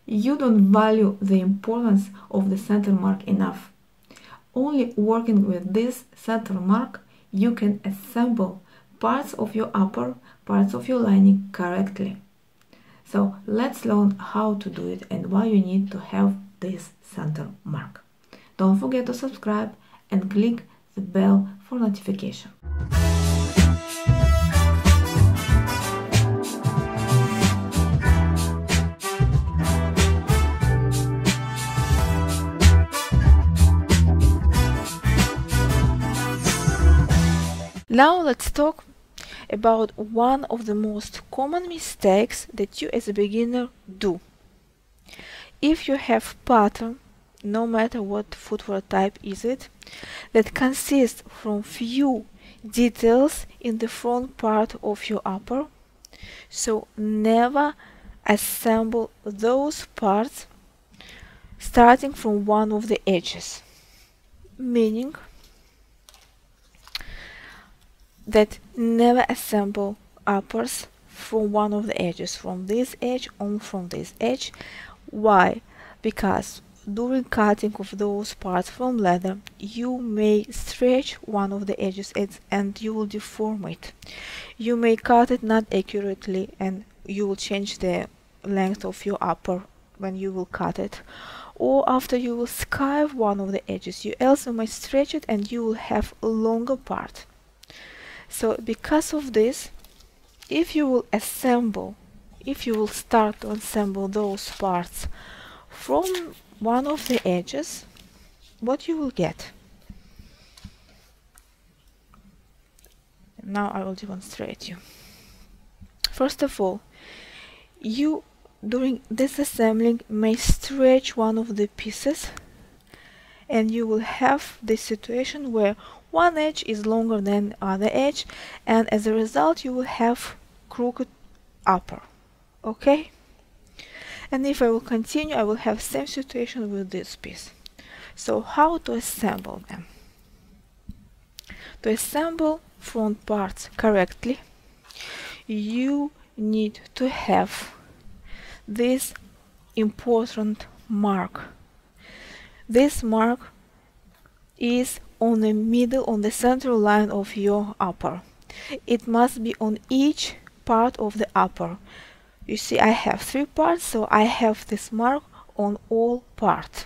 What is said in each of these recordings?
You don't value the importance of the center mark enough. Only working with this center mark, you can assemble parts of your upper, parts of your lining correctly. So let's learn how to do it and why you need to have this center mark. Don't forget to subscribe and click the bell for notification. Now let's talk about one of the most common mistakes that you as a beginner do. If you have pattern, no matter what footwear type is it, that consists from few details in the front part of your upper, so never assemble those parts starting from one of the edges, meaning that never assemble uppers from one of the edges, from this edge on from this edge. Why? Because during cutting of those parts from leather, you may stretch one of the edges and you will deform it. You may cut it not accurately and you will change the length of your upper when you will cut it. Or after you will skive one of the edges, you also may stretch it and you will have a longer part. So because of this, if you will start to assemble those parts from one of the edges, what you will get. Now I will demonstrate you. First of all, you during disassembling may stretch one of the pieces and you will have this situation where one edge is longer than the other edge, and as a result you will have crooked upper. Okay? And if I will continue, I will have same situation with this piece. So how to assemble them? To assemble front parts correctly, you need to have this important mark. This mark is on the middle, on the central line of your upper. It must be on each part of the upper. You see, I have 3 parts, so I have this mark on all parts.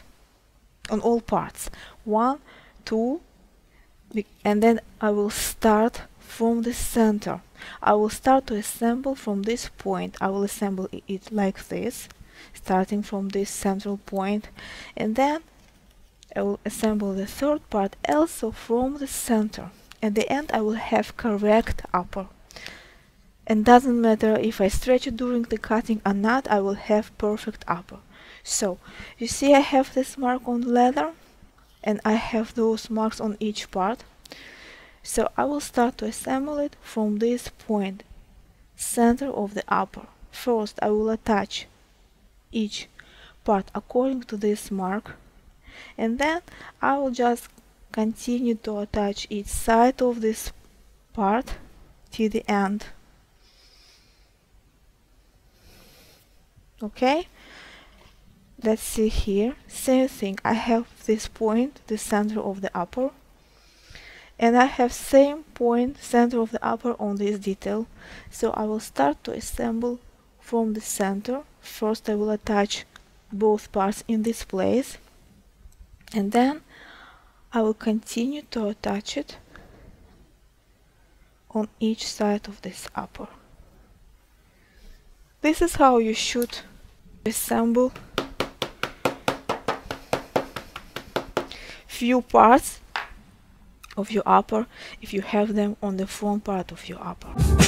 1, 2, and then I will start from the center. I will start to assemble from this point. I will assemble it like this, starting from this central point, and then I will assemble the third part also from the center. At the end I will have correct upper. And doesn't matter if I stretch it during the cutting or not, I will have perfect upper. So, you see I have this mark on leather and I have those marks on each part. So I will start to assemble it from this point, center of the upper. First I will attach each part according to this mark. And then I will just continue to attach each side of this part till the end. Okay, let's see here. Same thing, I have this point, the center of the upper, and I have same point, center of the upper on this detail. So I will start to assemble from the center. First I will attach both parts in this place, and then I will continue to attach it on each side of this upper. This is how you should assemble few parts of your upper if you have them on the front part of your upper.